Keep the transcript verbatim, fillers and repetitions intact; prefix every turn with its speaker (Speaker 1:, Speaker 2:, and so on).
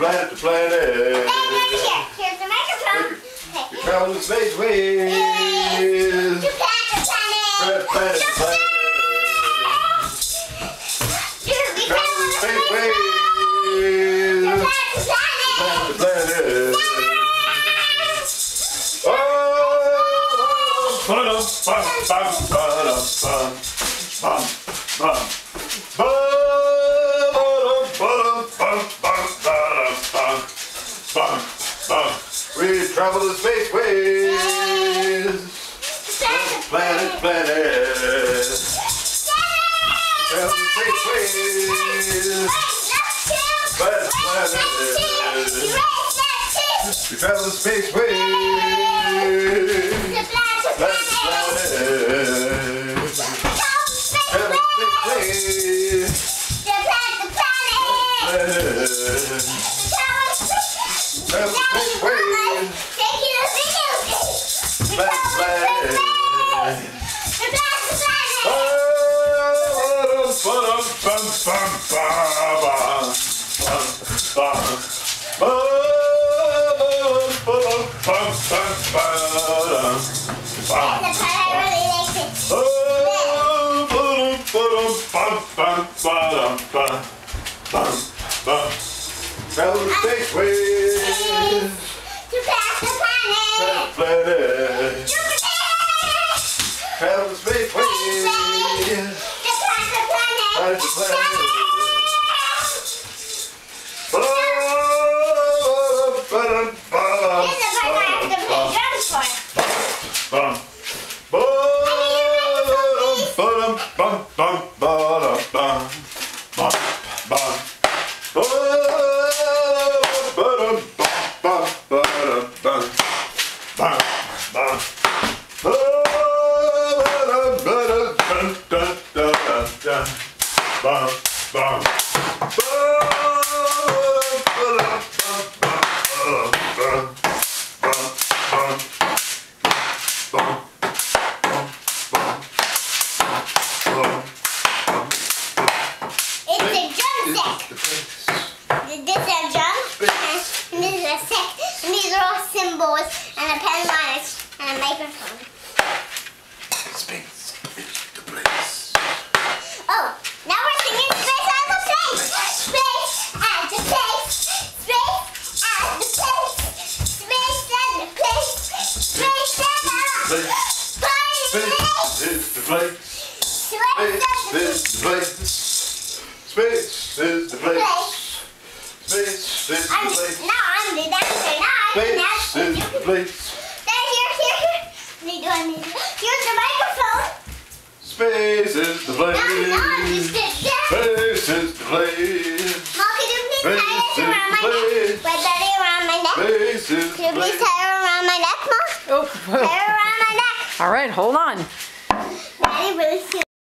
Speaker 1: planet to planet.
Speaker 2: Here, here's the microphone.
Speaker 1: You're traveling the space ways.
Speaker 2: To planet to planet.
Speaker 1: Planet to planet.
Speaker 2: We
Speaker 1: Traveling the space ways.
Speaker 2: to planet to planet.
Speaker 1: Planet to planet. Oh, ba-dum, bum, bum, bum, bum, bum, bum. We travel the space ways. Planet, planet. Travel the space ways. Planet, planet. We travel the space ways. Planet, planet. Travel the space ways. Travel the space ways. Planet, planet. Travel the space ways. Planet, planet. Travel the space ways. Planet to planet. Bum. Bum, bum, bum, bum, bum, bum, bum.
Speaker 2: Symbols and a pen lines and a microphone.
Speaker 1: Space is the place.
Speaker 2: Oh, now we're singing Space as a Place. Space as a place. Space as a place. Space as a place. Space as a place.
Speaker 1: Space is the place. Space is the place. Space is the place. Space is the place.
Speaker 2: Now I'm the dancer. Now I'm the dancer.
Speaker 1: Space is the place.
Speaker 2: Then here, here, here. We do I need here's the microphone.
Speaker 1: Space is the place.
Speaker 2: Now, now I'm just the dancer.
Speaker 1: Space is the place.
Speaker 2: Mom, could you please tie
Speaker 1: Space
Speaker 2: this
Speaker 1: is
Speaker 2: around my
Speaker 1: the
Speaker 2: neck?
Speaker 1: place.
Speaker 2: Wait, Daddy, around my neck?
Speaker 1: Space is
Speaker 2: Could you
Speaker 1: the
Speaker 2: please
Speaker 1: place.
Speaker 2: tie it around my neck, Mom?
Speaker 3: Oh,
Speaker 2: Tie it around my neck.
Speaker 3: all right, hold on.
Speaker 2: Daddy, really